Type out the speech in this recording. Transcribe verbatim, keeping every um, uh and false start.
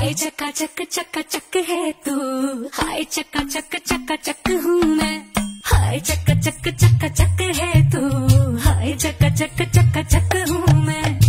हाय चक्का चक चक्का चक है तू, हाय चक्का चक चक्का चक हूँ मैं। हाय चक्का चक चक्का चक है तू, हाय चक्का चक चक्का चक हूँ मैं।